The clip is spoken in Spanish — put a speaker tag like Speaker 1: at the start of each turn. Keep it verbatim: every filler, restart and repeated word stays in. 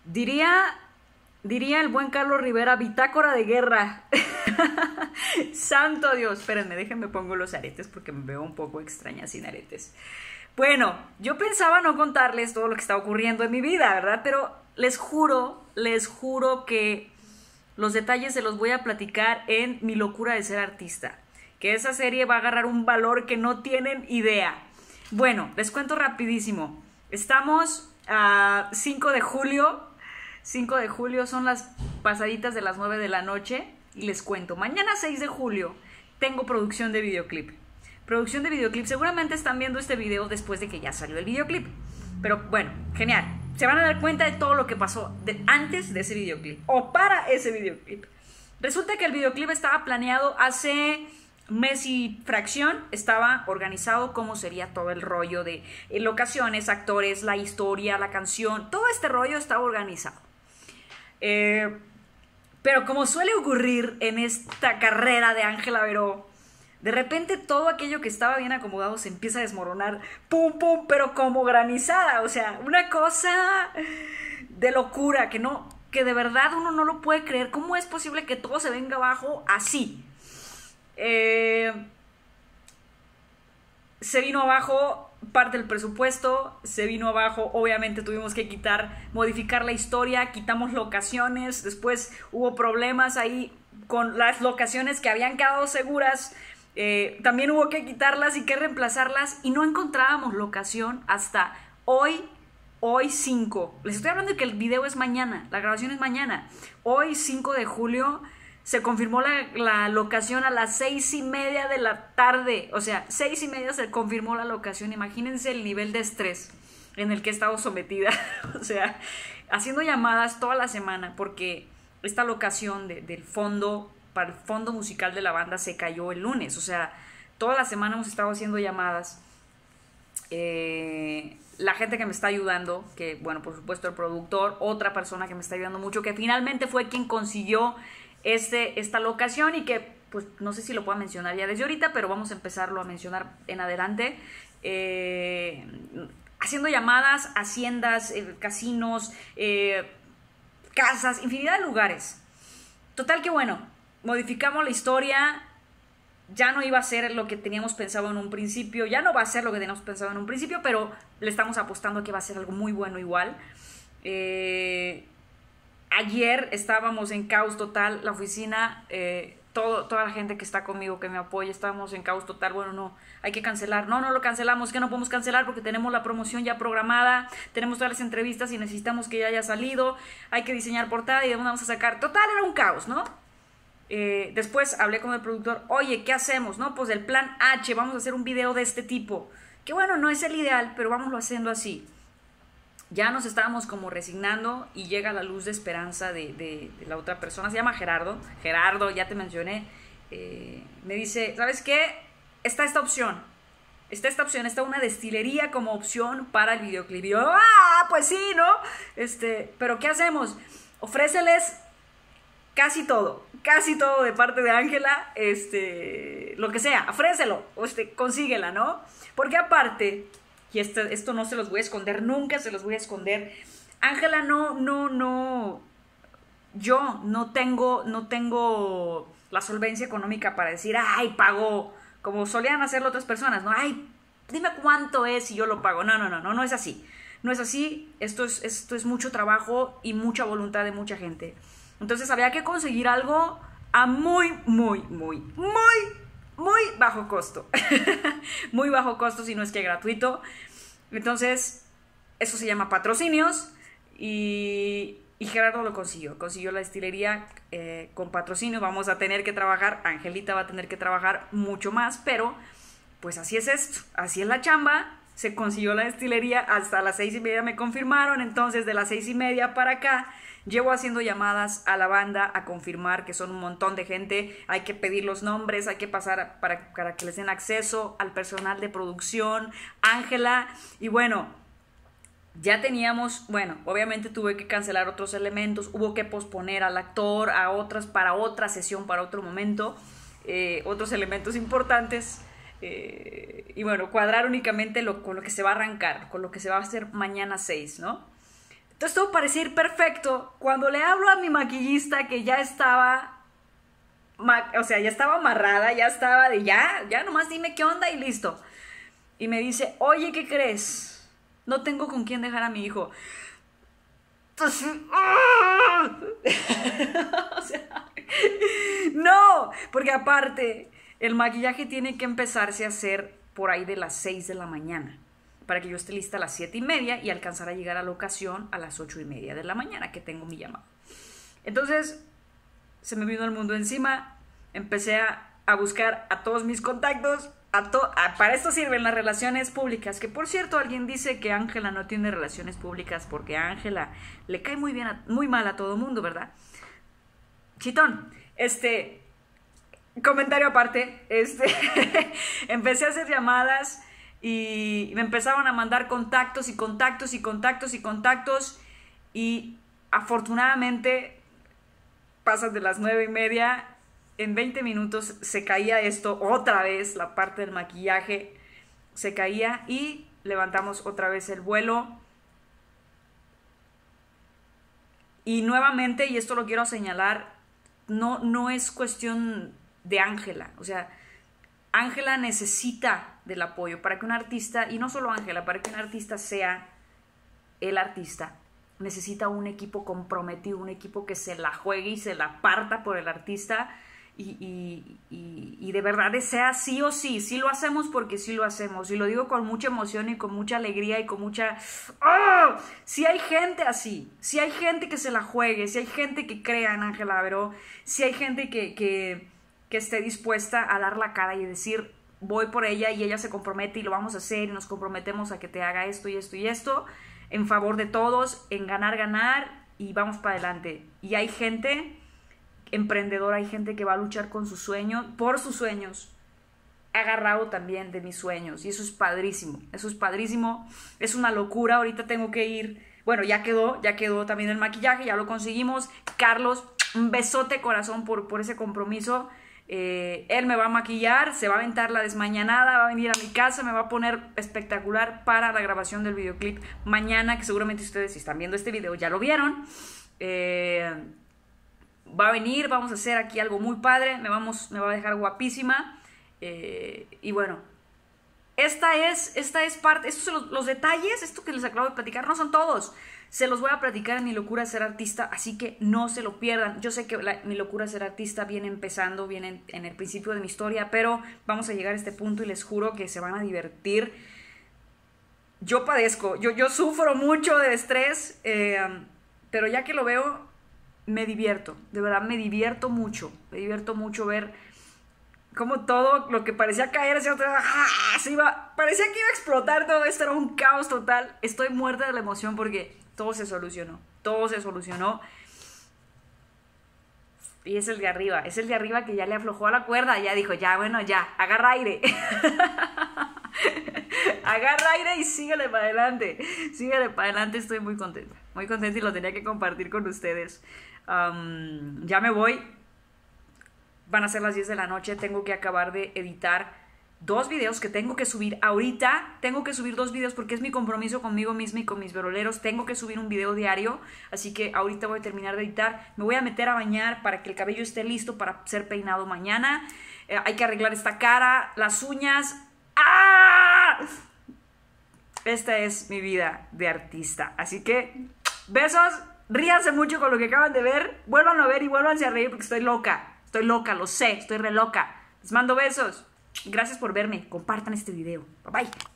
Speaker 1: Diría, diría el buen Carlos Rivera, bitácora de guerra. Santo Dios, espérenme, déjenme pongo los aretes porque me veo un poco extraña sin aretes. Bueno, yo pensaba no contarles todo lo que está ocurriendo en mi vida, ¿verdad? Pero les juro, les juro que los detalles se los voy a platicar en Mi locura de ser artista. Que esa serie va a agarrar un valor que no tienen idea. Bueno, les cuento rapidísimo. Estamos a cinco de julio. cinco de julio son las pasaditas de las nueve de la noche. Y les cuento, mañana seis de julio tengo producción de videoclip. Producción de videoclip, seguramente están viendo este video después de que ya salió el videoclip. Pero bueno, genial. Se van a dar cuenta de todo lo que pasó de, antes de ese videoclip o para ese videoclip. Resulta que el videoclip estaba planeado hace mes y fracción. Estaba organizado cómo sería todo el rollo de eh, locaciones, actores, la historia, la canción. Todo este rollo estaba organizado. Eh, pero como suele ocurrir en esta carrera de Ángela Veró, de repente todo aquello que estaba bien acomodado se empieza a desmoronar, pum, pum, pero como granizada, o sea, una cosa de locura, que no, que de verdad uno no lo puede creer. ¿Cómo es posible que todo se venga abajo así? Eh, se vino abajo parte del presupuesto, se vino abajo, obviamente tuvimos que quitar, modificar la historia, quitamos locaciones, después hubo problemas ahí con las locaciones que habían quedado seguras. Eh, también hubo que quitarlas y que reemplazarlas y no encontrábamos locación hasta hoy, hoy cinco. Les estoy hablando de que el video es mañana, la grabación es mañana. Hoy cinco de julio se confirmó la, la locación a las seis y media de la tarde. O sea, seis y media se confirmó la locación. Imagínense el nivel de estrés en el que he estado sometida. O sea, haciendo llamadas toda la semana porque esta locación de, del fondo... para el fondo musical de la banda se cayó el lunes. O sea, toda la semana hemos estado haciendo llamadas. Eh, la gente que me está ayudando, que bueno, por supuesto el productor, otra persona que me está ayudando mucho, que finalmente fue quien consiguió este, esta locación y que pues no sé si lo puedo mencionar ya desde ahorita, pero vamos a empezarlo a mencionar en adelante. Eh, haciendo llamadas, haciendas, eh, casinos, eh, casas, infinidad de lugares. Total que bueno, modificamos la historia, ya no iba a ser lo que teníamos pensado en un principio, ya no va a ser lo que teníamos pensado en un principio, pero le estamos apostando a que va a ser algo muy bueno igual. Eh, ayer estábamos en caos total, la oficina, eh, todo, toda la gente que está conmigo, que me apoya, estábamos en caos total. Bueno, no, hay que cancelar, no, no lo cancelamos, que no podemos cancelar porque tenemos la promoción ya programada, tenemos todas las entrevistas y necesitamos que ya haya salido, hay que diseñar portada y de dónde vamos a sacar. Total, era un caos, ¿no? Eh, después hablé con el productor, oye, ¿qué hacemos? No, pues el plan H, vamos a hacer un video de este tipo, que bueno, no es el ideal, pero vámonos haciendo así. Ya nos estábamos como resignando y llega la luz de esperanza de, de, de la otra persona, se llama Gerardo, Gerardo, ya te mencioné, eh, me dice, ¿sabes qué? Está esta opción, está esta opción, está una destilería como opción para el videoclip. Y yo, ah, pues sí, ¿no? Este, pero ¿qué hacemos? Ofréceles casi todo, casi todo de parte de Ángela, este, lo que sea, ofrécelo, este, consíguela, ¿no? Porque aparte, y esto, esto no se los voy a esconder, nunca se los voy a esconder, Ángela no, no, no, yo no tengo, no tengo la solvencia económica para decir, ay, pago, como solían hacerlo otras personas, ¿no? Ay, dime cuánto es y yo lo pago. No, no, no, no, no es así, no es así, esto es, esto es mucho trabajo y mucha voluntad de mucha gente. Entonces había que conseguir algo a muy, muy, muy, muy, muy bajo costo. Muy bajo costo, si no es que gratuito. Entonces, eso se llama patrocinios. Y, y Gerardo lo consiguió. Consiguió la destilería eh, con patrocinio. Vamos a tener que trabajar, Angelita va a tener que trabajar mucho más, pero pues así es esto, así es la chamba. Se consiguió la destilería, hasta las seis y media me confirmaron. Entonces, de las seis y media para acá, llevo haciendo llamadas a la banda a confirmar que son un montón de gente, hay que pedir los nombres, hay que pasar para, para que les den acceso al personal de producción, Ángela, y bueno, ya teníamos, bueno, obviamente tuve que cancelar otros elementos, hubo que posponer al actor, a otras, para otra sesión, para otro momento, eh, otros elementos importantes, eh, y bueno, cuadrar únicamente lo, con lo que se va a arrancar, con lo que se va a hacer mañana seis, ¿no? Entonces todo parecía ir perfecto. Cuando le hablo a mi maquillista que ya estaba, o sea, ya estaba amarrada, ya estaba de ya, ya nomás dime qué onda y listo. Y me dice, oye, ¿qué crees? No tengo con quién dejar a mi hijo. Entonces, ¡ah! O sea, no, porque aparte el maquillaje tiene que empezarse a hacer por ahí de las seis de la mañana para que yo esté lista a las siete y media y alcanzar a llegar a la ocasión a las ocho y media de la mañana que tengo mi llamado. Entonces se me vino el mundo encima, empecé a, a buscar a todos mis contactos. A to a, para esto sirven las relaciones públicas, que por cierto alguien dice que Ángela no tiene relaciones públicas porque a Ángela le cae muy bien, a, muy mal a todo mundo, ¿verdad? Chitón, este, comentario aparte, este, empecé a hacer llamadas y me empezaron a mandar contactos y contactos y contactos y contactos y afortunadamente pasan de las nueve y media. En veinte minutos se caía esto otra vez, la parte del maquillaje se caía y levantamos otra vez el vuelo. Y nuevamente, y esto lo quiero señalar, no, no es cuestión de Ángela. O sea, Ángela necesita del apoyo para que un artista, y no solo Ángela, para que un artista sea el artista, necesita un equipo comprometido, un equipo que se la juegue y se la parta por el artista. Y, y, y, y de verdad desea sí o sí, sí lo hacemos porque sí lo hacemos, y lo digo con mucha emoción y con mucha alegría y con mucha... ¡Oh! Sí hay gente así, sí hay gente que se la juegue, sí hay gente que crea en Ángela Averó, sí hay gente que, que, que esté dispuesta a dar la cara y decir voy por ella y ella se compromete y lo vamos a hacer y nos comprometemos a que te haga esto y esto y esto en favor de todos, en ganar, ganar y vamos para adelante. Y hay gente emprendedora, hay gente que va a luchar con sus sueños, por sus sueños, agarrado también de mis sueños, y eso es padrísimo, eso es padrísimo, es una locura. Ahorita tengo que ir, bueno, ya quedó, ya quedó también el maquillaje, ya lo conseguimos. Carlos, un besote corazón por, por ese compromiso. Eh, él me va a maquillar, se va a aventar la desmañanada, va a venir a mi casa, me va a poner espectacular para la grabación del videoclip mañana, que seguramente ustedes, si están viendo este video, ya lo vieron. eh... Va a venir, vamos a hacer aquí algo muy padre, me, vamos, me va a dejar guapísima. Eh, y bueno, esta es, esta es parte, estos son los, los detalles, esto que les acabo de platicar, no son todos. Se los voy a platicar en Mi Locura de Ser Artista, así que no se lo pierdan. Yo sé que la, Mi Locura de Ser Artista viene empezando, viene en, en el principio de mi historia, pero vamos a llegar a este punto y les juro que se van a divertir. Yo padezco, yo, yo sufro mucho de estrés, eh, pero ya que lo veo, me divierto, de verdad me divierto mucho, me divierto mucho ver cómo todo lo que parecía caer, se iba, se iba, parecía que iba a explotar todo esto, era un caos total. Estoy muerta de la emoción porque todo se solucionó, todo se solucionó. Y es el de arriba, es el de arriba que ya le aflojó a la cuerda, ya dijo, ya, bueno, ya, agarra aire. Agarra aire y síguele para adelante, síguele para adelante. Estoy muy contenta, muy contenta y lo tenía que compartir con ustedes. Um, ya me voy, van a ser las diez de la noche, tengo que acabar de editar dos videos que tengo que subir ahorita. Tengo que subir dos videos porque es mi compromiso conmigo misma y con mis veroleros. Tengo que subir un video diario, así que ahorita voy a terminar de editar. Me voy a meter a bañar para que el cabello esté listo para ser peinado mañana. eh, Hay que arreglar esta cara, las uñas. ¡Ah! Esta es mi vida de artista, así que besos. Ríanse mucho con lo que acaban de ver. Vuelvan a ver y vuélvanse a reír porque estoy loca. Estoy loca, lo sé, estoy re loca. Les mando besos. Gracias por verme. Compartan este video. Bye bye.